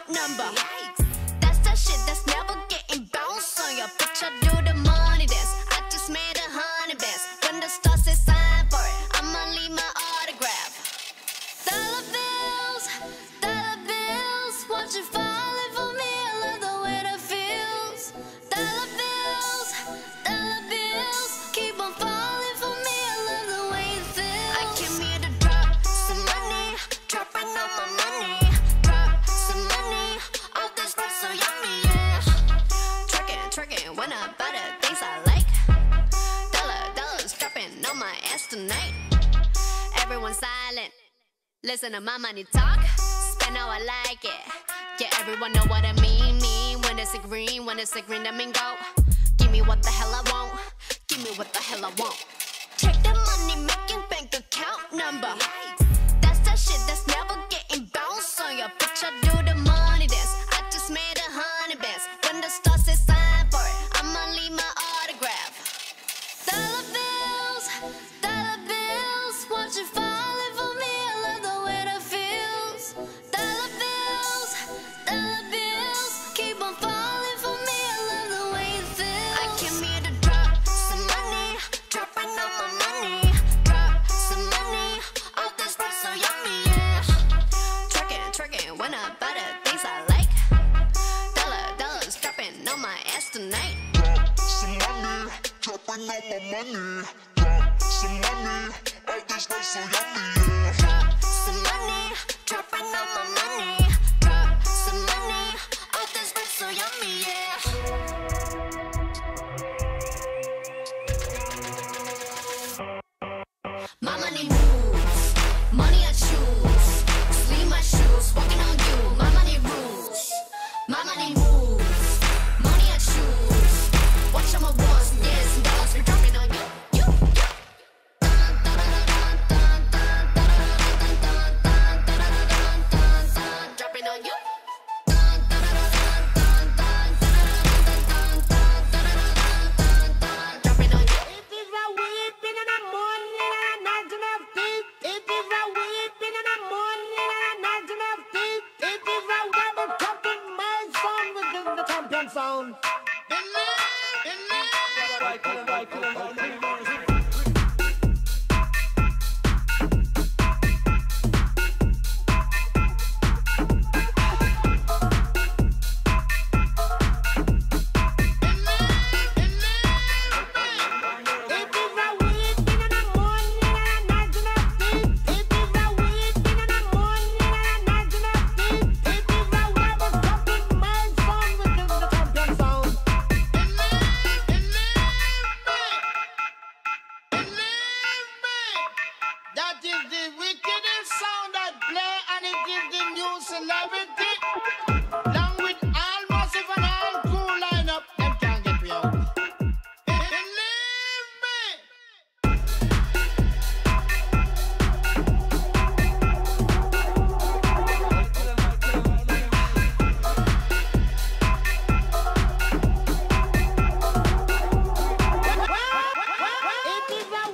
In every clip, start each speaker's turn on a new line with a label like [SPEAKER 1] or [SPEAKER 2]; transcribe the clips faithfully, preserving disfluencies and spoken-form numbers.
[SPEAKER 1] number. That's that shit that's never getting bounced on your bitch. I do the money dance. I just made a honey bands. When the star says sign for it, I'ma leave my autograph. Dollar bills, dollar bills, won't you falling for me? I love the way that feels. Dollar bills, dollar bills, keep on falling for me. I love the way it feels. I came here to drop some money, dropping all my money. Drop some money, all this stuff so yummy, yeah. Twerking, twerking, when I buy the things I like. Dollar, dollars dropping on my ass tonight. Everyone silent. Listen to my money talk, spend how I like it. Yeah, everyone know what I mean, mean. When it's a green, when it's a green, I mean go. Give me what the hell I want, give me what the hell I want. Check the money making bank account number. That's that shit that's never getting bounced on your bitch. I do the money dance. I just made a honey bands. When the star says sign for it, I'ma leave my autograph. Dollar bills, dollar bills, won't you falling for me? I love the way that feels. Dollar bills, dollar bills, keep on falling for me. I love the way it feels. I came here to drop some money, dropping all my money. Drop some money, all this stuff so yummy, yeah. Twerking, twerking, when I buy the things I like. Dollar, dollars dropping on my ass tonight.
[SPEAKER 2] Drop some money, dropping all my money. Drop some money, all this stuff so yummy, yeah.
[SPEAKER 1] Drop some money, dropping all my money. Drop some money, all this stuff so yummy, yeah. My money moves, money I choose. Sleeve my shoes, walking on you. My money rules, my money moves, money I choose. Watch all my ones and years and dollars be dropping on you, you, you. Dun, dun, dun, dun, dun, dun, dun, dun, dun, dun, dun, dun, dun, dun, dropping on you. Dun, dun, dun, dun, dun, dun, dun, dun, dun, dun, dun, dun, dropping on you.
[SPEAKER 3] It is a weeping in the morning and a night enough deep. It is a weeping in the morning and a night enough deep. It is a rebel talking my song within the champion sound. That is the wickedest sound that play, and it gives the new celebrity. Along with all massive and all cool lineup, them can't get me out. Believe me. It is a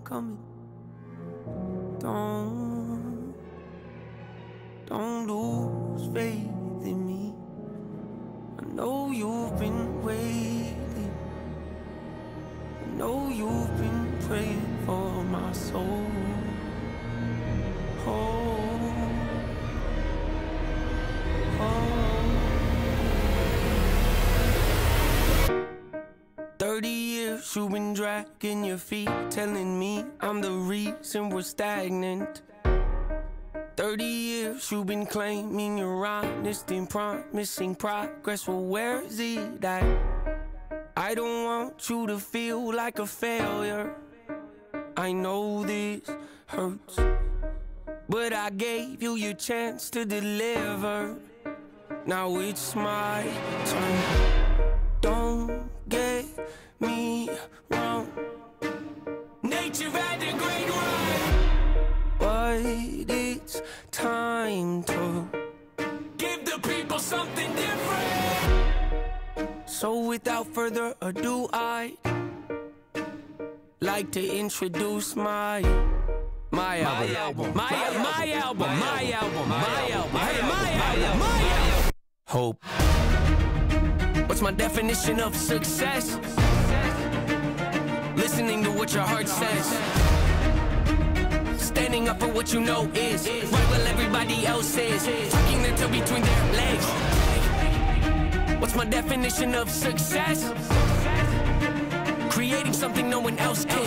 [SPEAKER 4] coming. Don't, don't lose faith in me. I know you've been waiting. I know you've been praying for my soul. Oh, oh. Thirty years you've been dragging your feet, telling me I'm the reason we're stagnant. Thirty years you've been claiming you're honest and promising progress. Well, where is it at? I don't want you to feel like a failure. I know this hurts, but I gave you your chance to deliver. Now it's my turn. Don't get me wrong, nature had a great run, but it's time to give the people something different. So without further ado, I'd like to introduce my my album, my album, my album, my album, my album, hey, my album, my album. Hope. What's my definition of success? Listening to what your heart says, standing up for what you know is right while everybody else is, tucking their toe between their legs. What's my definition of success? Creating something no one else can.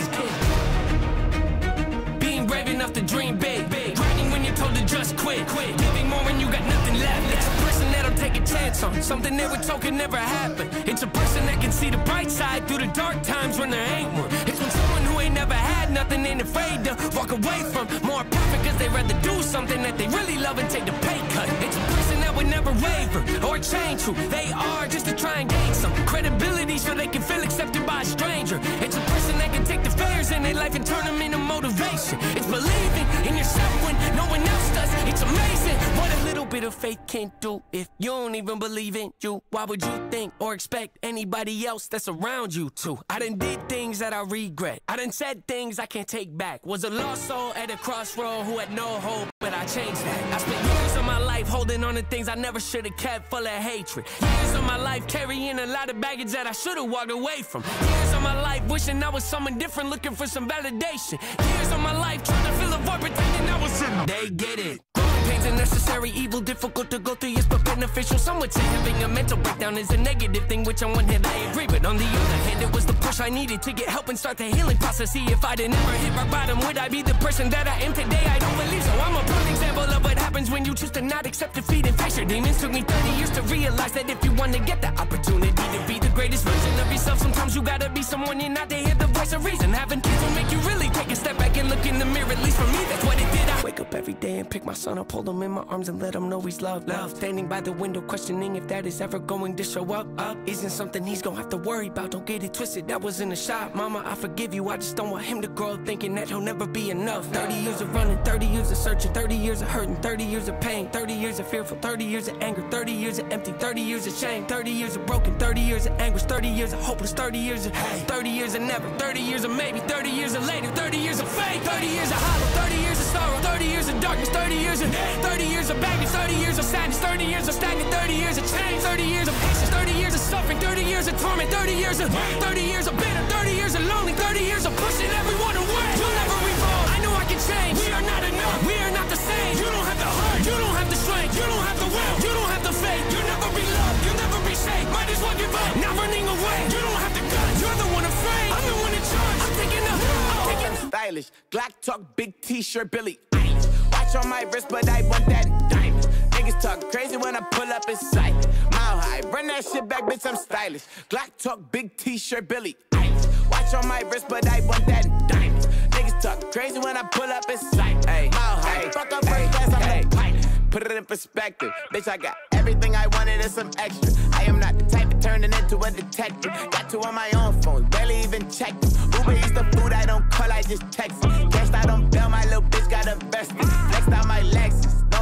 [SPEAKER 4] Being brave enough to dream big, grinding when you're told to just quit, giving more when you got nothing left. It's a person that'll take a chance on something they were told could never happen. It's a person that can see the bright side through the dark times when there ain't one. It's when someone who ain't never had nothing ain't afraid to walk away from more profit, cause they rather do something that they really love and take the pay cut. It's a person that would never waver or change who they are just to try and gain some credibility so they can feel accepted by a stranger. It's a person that can take the failures in their life and turn them into motivation. It's believing in yourself when no one else does. It's amazing what a little bit of faith can do. If you don't even believe in you, why would you think or expect anybody else that's around you to? I done did things that I regret. I done said things I can't take back. Was a lost soul at a crossroad who had no hope, but I changed that. I spent years of my life holding on to things I never should have kept, full of hatred. Years of my life carrying a lot of baggage that I should have walked away from. Years of my life wishing I was someone different, looking for some validation. Years of my life trying to fill a void, pretending I was in. They get it. Pain's a necessary evil, difficult to go through, yes, but beneficial. Some would say having a mental breakdown is a negative thing, which on one hand I agree, but on the other hand, it was the push I needed to get help and start the healing process. See, if I'd never hit rock bottom, would I be the person that I am today? I don't believe so. I'm a prime example of what happens when you choose to not accept defeat and face your demons. Took me thirty years to realize that if you want to get the opportunity to be the greatest version of yourself, sometimes you gotta be someone you're not to hear the voice of reason. Having kids will make you really take a step back and look in the mirror. At least for me, that's what it did. I wake up every day and pick my son up, hold him in my arms and let him know he's loved. Love. Standing by the window questioning if that is ever going to show up. Up isn't something he's gonna have to worry about. Don't get it twisted, that was in a shot. Mama, I forgive you, I just don't want him to grow up thinking that he'll never be enough. Thirty years of running, thirty years of searching, thirty years of hurting, thirty years of pain, thirty years of fearful, thirty years of anger, thirty years of empty, thirty years of shame, thirty years of broken, thirty years of anguish, thirty years of hopeless, thirty years of hate, thirty years of never, thirty years of maybe, thirty years of later, thirty years of fate, thirty years of hollow, thirty years of sorrow, thirty years of darkness, thirty years of hate, thirty years of baggage, thirty years of sadness, thirty years of stagnant, thirty years of change, thirty years of patience, thirty years of suffering, thirty years of torment, thirty years of thirty years of bitter, thirty years of lonely, thirty years of pushing everyone away. You'll never revolve. I know I can change. We are not enough. We are not the same. You don't have the heart. You don't have the strength. You don't have the will. You don't have the faith. You'll never be loved. You'll never be safe. Might as well give up. Not running away. You don't have the guts. You're the one afraid. I'm the one in charge. I'm taking up. I'm taking up.
[SPEAKER 5] Stylish. Glock talk, big t-shirt, Billy Eilish. Watch on my wrist, but I want that diamond. Niggas talk crazy when I pull up in sight. Mile high, run that shit back, bitch, I'm stylish. Glock talk, big t-shirt, Billy Eilish. Watch on my wrist, but I want that diamond. Niggas talk crazy when I pull up in sight. Mile high, fuck up first class, I'm the pilot. Put it in perspective, bitch, I got everything I wanted and some extra. I am not the type of turning into a detective. Got two on my own phone, barely even checked them. Uber eats the food, I don't call, I just text it. Cashed out on bail, my little bitch got invested. Flexed out my Lexus, no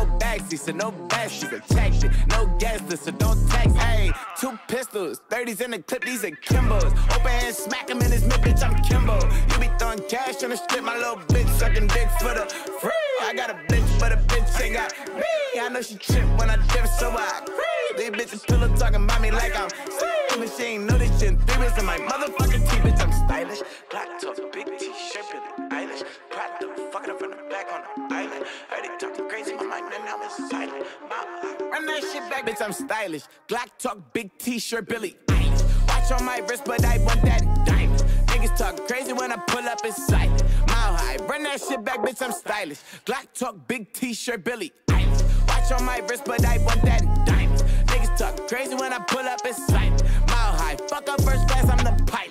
[SPEAKER 5] no backseat, so no backseat, attack shit. No gas, so don't tax. Hey, two pistols, thirties in the clip, these are Kimbos. Open hand, smack him in his mid, bitch, I'm Kimbo. You be throwing cash on the strip, my little bitch sucking dick for the free. I got a bitch, but a bitch ain't got me. I know she trip when I dip, so I creep. These bitches pillow talking about me like I'm sleep. But she ain't know this shit in three weeks in my motherfucking teeth, bitch, I'm stylish. Black top, big t-shirt, Billie Eilish. Proud to fucking up from the back on the island. Heard they talking crazy, my mind, and now it's silent. My, run that shit back, bitch, I'm stylish. Glock talk, big t-shirt, Billie Eilish. Watch on my wrist, but I want that diamond. Niggas talk crazy when I pull up in sight. Mile high, run that shit back, bitch, I'm stylish. Glock talk, big t-shirt, Billie Eilish. Watch on my wrist, but I want that diamond. Niggas talk crazy when I pull up in sight. Mile high, fuck up first class, I'm the pilot.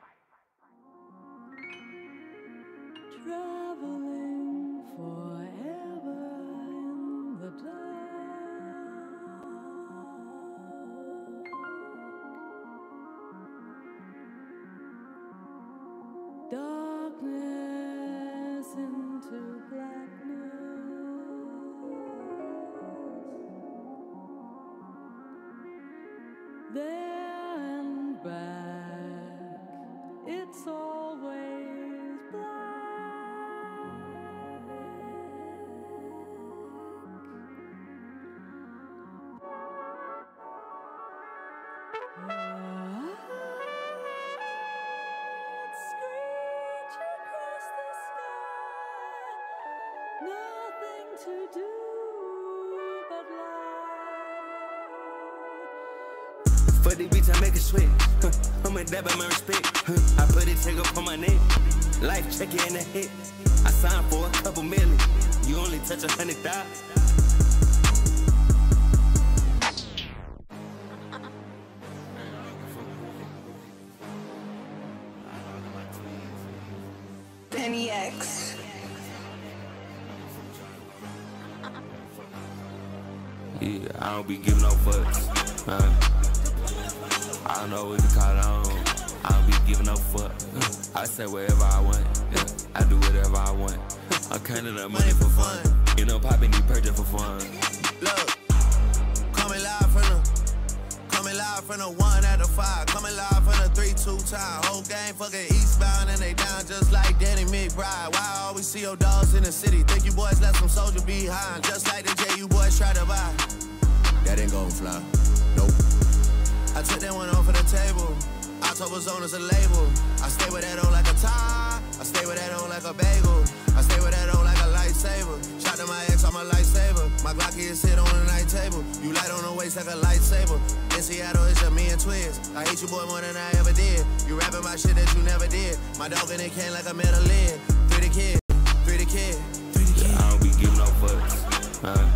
[SPEAKER 6] Traveling forever in the dark. Darkness into blackness. There and back, it's always black. Hearts screech across the sky, nothing to do but lie.
[SPEAKER 7] For the bitch, I make a sweat. Huh. I'm a dab at my respect. Huh. I put it take up on my neck. Life check it in the hit. I signed for a couple million. You only touch a hundred thousand.
[SPEAKER 8] Penny X.
[SPEAKER 7] Yeah, I don't be giving no fucks. Huh. I don't know what to call it on. I don't be giving no fuck. I say whatever I want. Yeah, I do whatever I want. I'm counting up money for fun. You know, popping these purchase for fun.
[SPEAKER 9] Look, coming live from the, coming live from the one at the five, coming live from the three two time. Whole game fucking eastbound and they down just like Danny McBride. Why I always see your dogs in the city? Think you boys left some soldier behind, just like the J you boys try to buy. That ain't gon' fly. Nope. I took that one off of the table. October Zone is a label. I stay with that on like a tie. I stay with that on like a bagel. I stay with that on like a lightsaber. Shot to my ex, I'm a lightsaber. My Glocky is sit on the night table. You light on the waist like a lightsaber. In Seattle, it's just me and Twins. I hate you, boy, more than I ever did. You rapping my shit that you never did. My dog in the can like a metal lid. Free the kid, free the kid, free the kid.
[SPEAKER 7] Yeah, I don't be giving no fucks. Huh.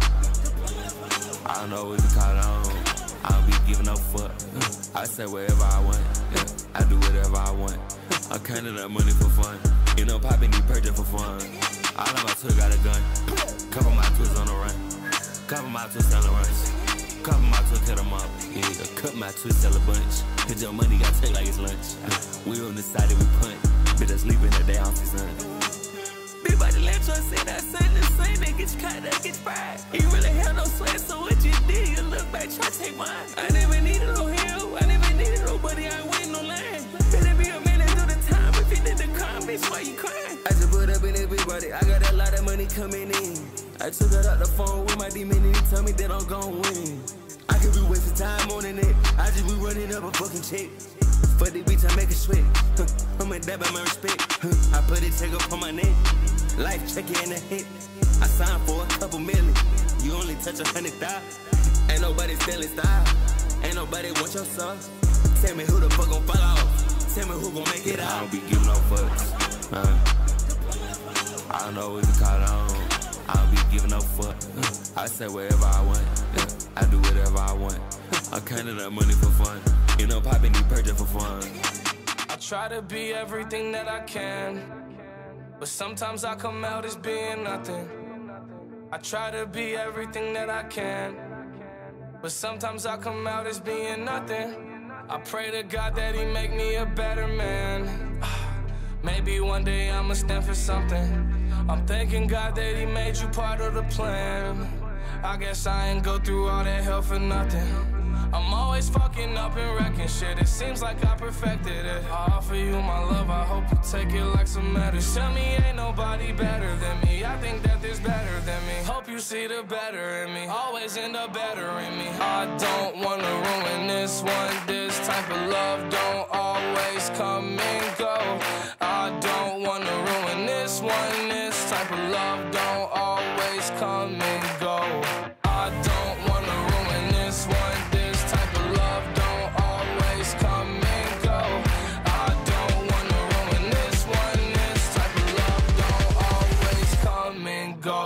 [SPEAKER 7] I don't know what to call it on. I don't be giving no fuck. I say whatever I want. Yeah, I do whatever I want. I'm counting up money for fun. You know, popping these purchase for fun. All of my twists got a gun. Couple my twists on the run. Couple my twists on the runs. Couple my twists cut them up. Yeah, cut my twists sell a bunch. Cause your money got take like it's lunch. We on the side that we punt. Bitch, sleep in the day off the sun. Big body let you say that son the same. They get you caught, they get fried. You really have no sweat, so what you did, you look back, try to take mine. I never needed no help, I never needed nobody, I ain't waiting no line. Better be a man and do the time, if you did the crime, bitch, why you crying? I just put up in that big body, I got a lot of money coming in. I took it out the phone with my demon and he tell me that I'm gon' win. I could be wasting time on the net, I just be running up a fucking check. For the bitch, I make a sweat. Huh. I'm a dab at my respect. Huh. I put it take up on my neck. Life check it in the hit. I signed for a couple million. You only touch a hundred thousand. Ain't nobody stealing style. Ain't nobody want your sauce. Tell me who the fuck gon' fall off. Tell me who gon' make it out. I don't be giving no fucks. Huh. I don't know what to call it on. I don't be giving no fuck. I say whatever I want. Yeah, I do whatever I want. I'm counting up money for fun. You know, popping these purchase for fun.
[SPEAKER 4] I try to be everything that I can, but sometimes I come out as being nothing. I try to be everything that I can, but sometimes I come out as being nothing. I pray to God that he make me a better man. Maybe one day I'ma stand for something. I'm thanking God that he made you part of the plan. I guess I ain't go through all that hell for nothing. I'm always fucking up and wrecking shit. It seems like I perfected it. I offer you my love, I hope you take it like some medicine. Tell me ain't nobody better than me. I think that there's better than me. Hope you see the better in me. Always end up better in me. I don't wanna ruin this one. This type of love don't always come and go. I don't wanna ruin this one. This type of love don't always come and go. I don't wanna ruin this one. This type of love don't always come and go. I don't wanna ruin this one. This type of love don't always come and go.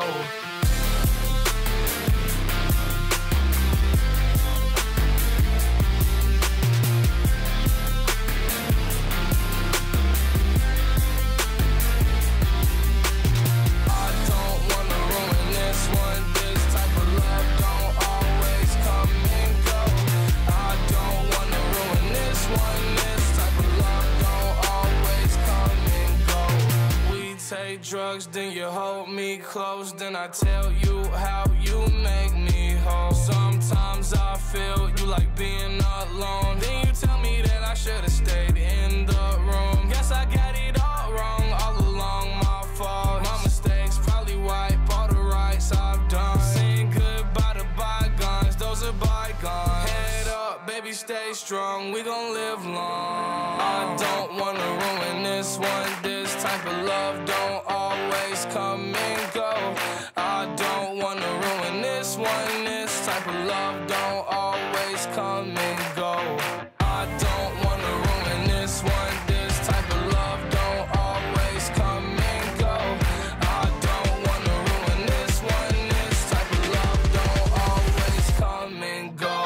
[SPEAKER 4] Drugs, then you hold me close, then I tell you how you make me whole. Sometimes I feel you like being alone, then you tell me that I should've stayed in the room. Guess I got it all wrong, all along my fault. My mistakes probably wipe all the rights I've done. Saying goodbye to bygones, those are bygones. Head up, baby, stay strong, we gon' live long. I don't wanna ruin this one. This type of love don't always come and go. I don't wanna ruin this one. This type of love don't always come and go. I don't wanna ruin this one. This type of love don't always come and go. I don't wanna ruin this one. This type of love don't always come and go.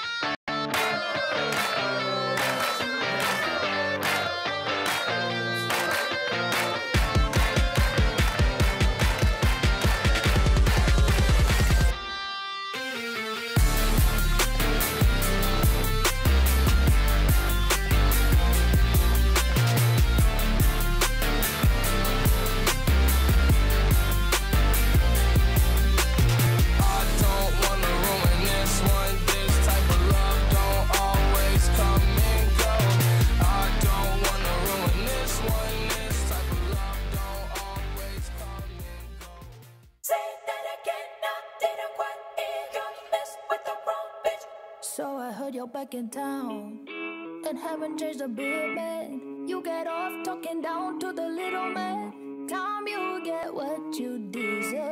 [SPEAKER 10] So I heard you're back in town and haven't changed a bit, man. You get off talking down to the little man. Time you get what you deserve.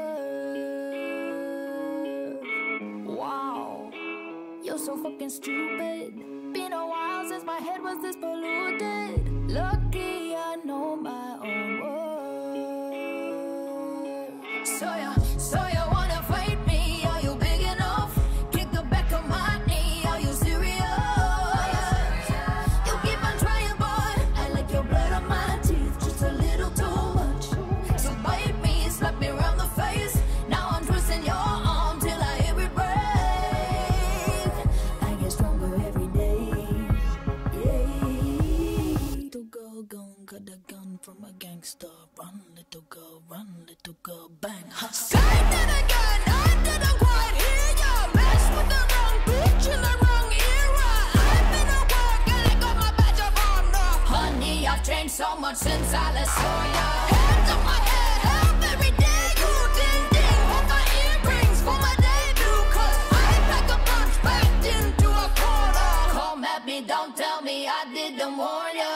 [SPEAKER 10] Wow, you're so fucking stupid. Been a while since my head was this polluted. Lucky I know my own worth. So you, so you wanna fight me? Are you big enough? Kick the back of my knee. Are you serious? You keep on trying, boy. I like your blood on my teeth, just a little too much. So bite me, slap me around the face. Now I'm twisting your arm till I hear it break. I get stronger every day. Yeah. Little girl gon' cut the gun from a gangster. Run, little girl, run, little girl, bang. Say that again, I didn't quite hear ya. Mess with the wrong bitch in the wrong era. I've been at work and I got my badge of honor. Honey, I've changed so much since I last saw ya. Hands on my head, up every day. You ding ding, hold my earrings for my debut. Cause I pack a punch backed into a corner. Come at me, don't tell me I didn't warn ya.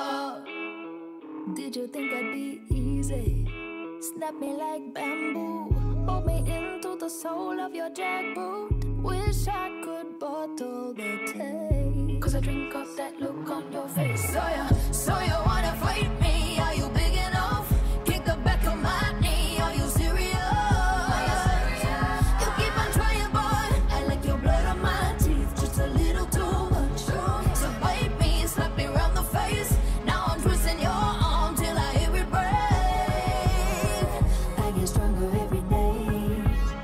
[SPEAKER 10] Did you think I'd be easy? Snap me like bamboo. Hold me into the sole of your jackboot. Wish I could bottle the taste. Cause I drink up that look on your face. So you, so you wanna fight me? Are you big enough? Kick the back of my knee. Are you serious? You keep on trying, boy. I like your blood on my teeth, just a little too much. So bite me, slap me around the face. Now I'm twisting your arm till I hear it break. I get stronger every day.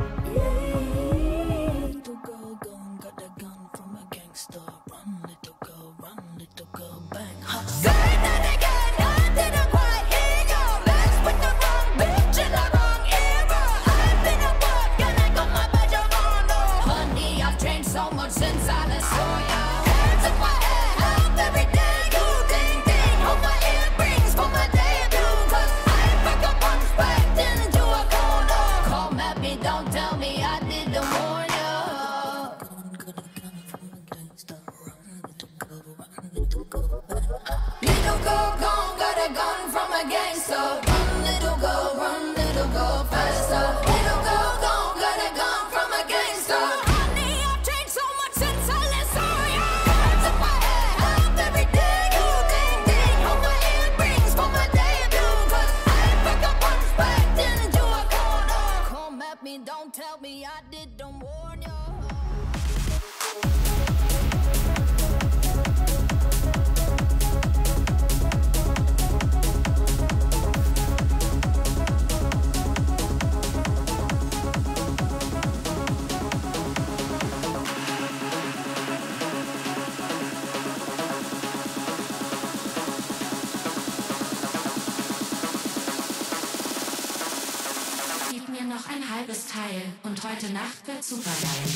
[SPEAKER 10] Yeah. Little girl gone, got the gun from a gangster. Run, little girl, run, little girl, bang. Say that again. Don't tell me I didn't warn you.
[SPEAKER 11] Noch ein halbes Teil und heute Nacht wird super geil.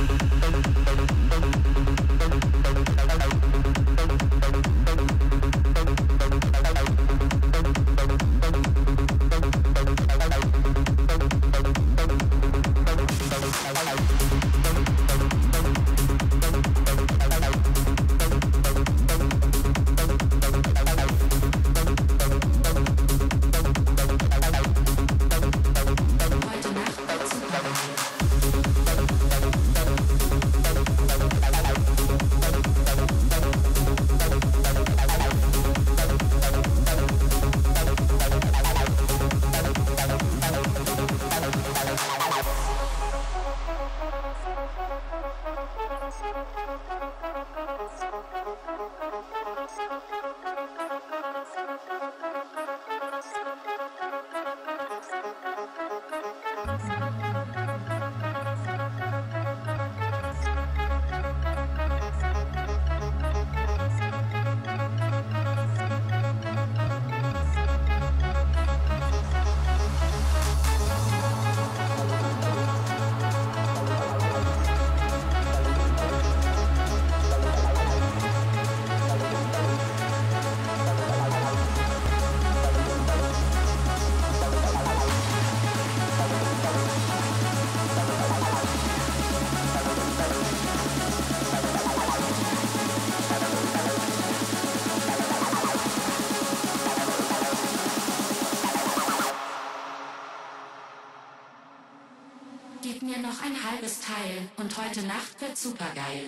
[SPEAKER 11] Gib mir noch ein halbes Teil und heute Nacht wird super geil.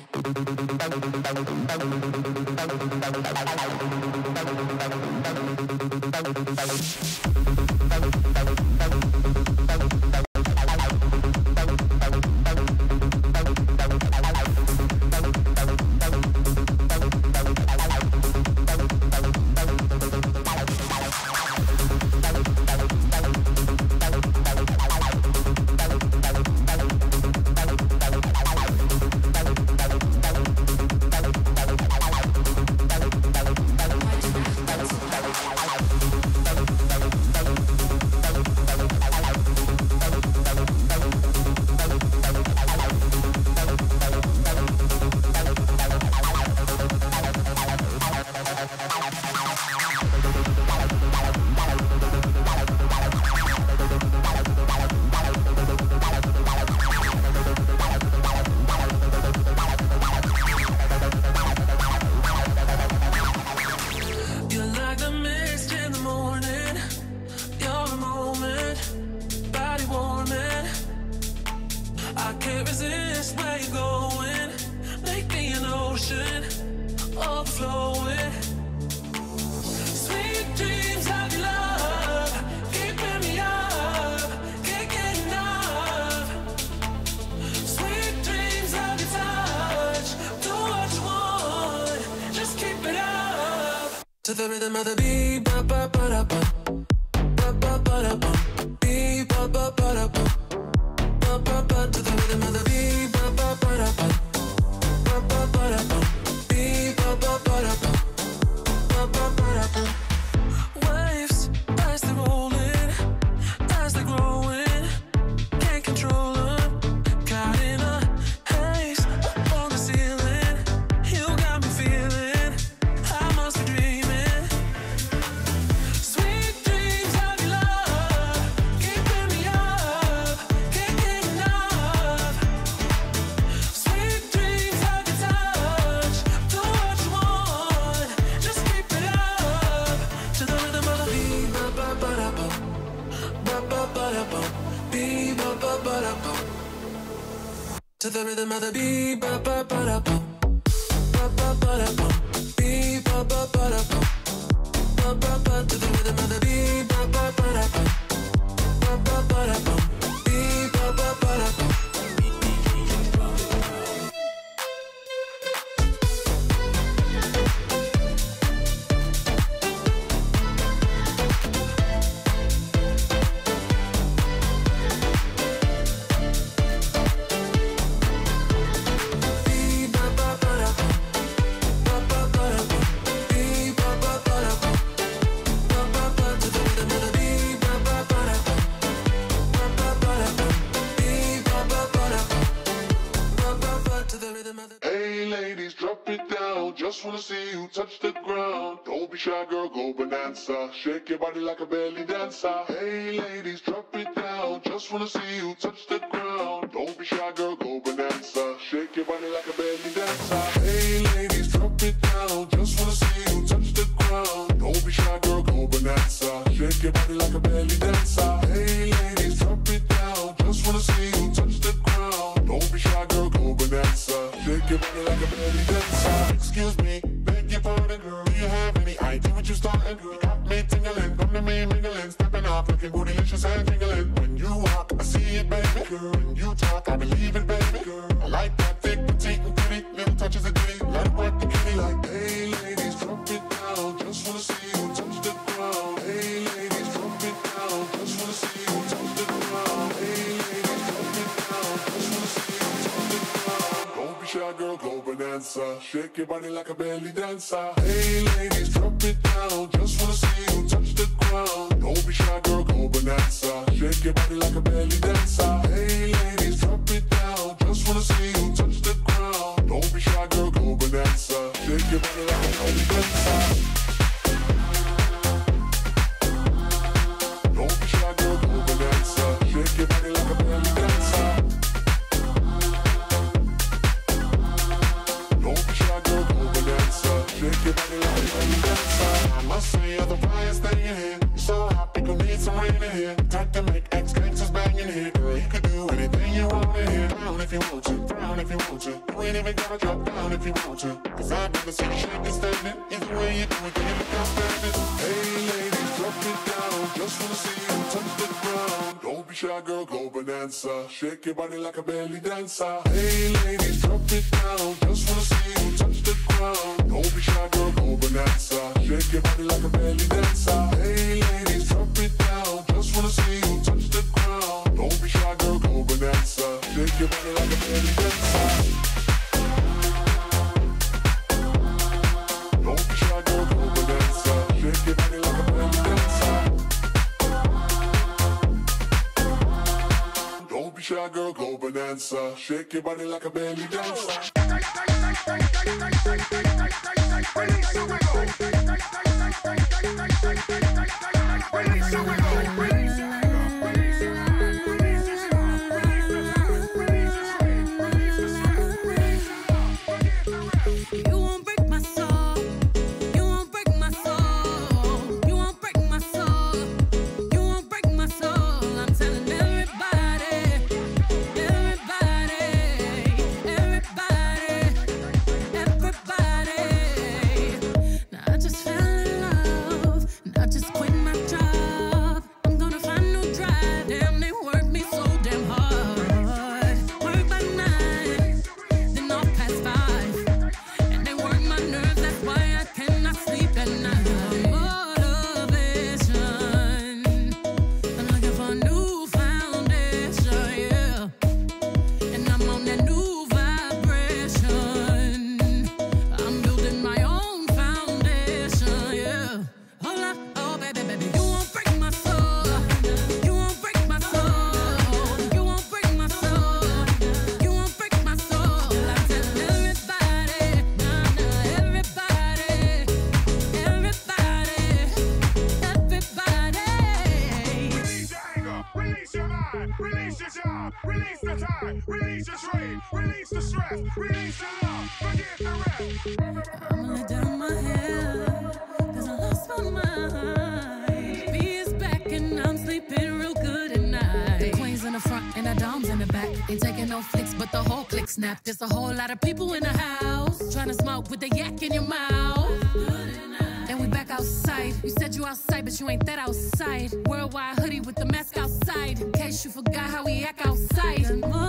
[SPEAKER 12] To the rhythm of the beat, ba ba ba da ba, ba ba ba da ba, beat ba ba ba da ba, ba ba ba. To the rhythm of the beat, ba ba ba da ba, ba ba ba da ba, beat ba ba ba da ba, ba ba ba da ba. Waves as they rolling, as they growing, can't control them. Caught in a haze on the ceiling, you got me feeling I must be dreaming. To the rhythm of the beat, ba ba ba da ba, ba ba ba da ba, beat ba ba ba da ba, ba ba ba. To the rhythm of the beat, ba ba ba da ba, ba ba ba da ba, beat ba ba ba.
[SPEAKER 2] just wanna see you touch the ground. Don't be shy, girl, go bonanza. Shake your body like a belly dancer. Hey ladies, drop it down. Just wanna see you touch the ground. Don't be shy, girl, go bonanza. Shake your body like a belly dancer. Hey ladies, drop it down. Just wanna see you touch the ground. Don't be shy, girl, go bonanza. Shake your body like a belly dancer. Hey ladies, drop it down. Just wanna see you touch the ground. Don't be shy, girl, go bonanza. Shake your body like a belly dancer. Excuse me, beg your pardon, girl. Do you have any idea what you starting, girl? Got me tingling, come to me mingling, stepping off, looking bootylicious and tingling. When you walk, I see it, baby, girl. When you talk, I believe it, baby, girl. I like that thick, petite, and pretty, little touches of ditty. Let it work the kitty like, hey ladies, drop it down. Just wanna see you touch the ground. Hey ladies, drop it down. Just wanna see you touch the ground. Hey ladies, drop it down. Just wanna see you touch the ground. Don't be shy, girl, go bonanza. Shake your body like a belly dancer. Hey ladies, drop it down. Just wanna see you touch the ground. Don't be shy, girl, go bonanza. Shake your body like a belly dancer. Hey ladies, drop it down. Just wanna see you touch the ground. Don't be shy, girl, go bonanza. Shake your body like a belly dancer. Don't be shy, girl, go bonanza. Shake your body like a belly dancer. Don't be shy, girl, go bonanza. Shake your body like a belly dancer. I must say, you're the brightest thing in here. You're so hot, people need some rain in here. Time to make ex-gangsters bang in here. Girl, you could do anything you want in here. Down if you want to, down if you want to. You ain't even gotta drop down if you want to. Cause I've never seen you shaking standing. Either way you do it, then you look outstanding. Hey ladies, drop it down. Just wanna see you touch the ground. Don't be shy, girl, go bonanza. Shake your body like a belly dancer. Hey ladies, drop it down. Just wanna see you touch the ground. Don't be shy, girl, go bonanza. Shake your body like a belly dancer. Hey ladies, drop it down. Just wanna see you touch the ground. Don't be shy, girl, go bonanza. Shake your body like a belly dancer. Don't be shy, girl, go bonanza. Shake your body like a belly dancer. Don't be shy, girl, go bonanza. Shake your body like a belly dancer. Release the wiggle. Release the wiggle. Release the Release the love, forget the rest. I'ma let down my head, cause I lost my mind. B is back and I'm sleeping real good at night. The queen's in the front and the dom's in the back. Ain't taking no flicks, but the whole click snap. There's a whole lot of people in the house, trying to smoke with the yak in your mouth. And we back outside. You said you outside, but you ain't that outside. Worldwide hoodie with the mask outside, in case you forgot how we act outside.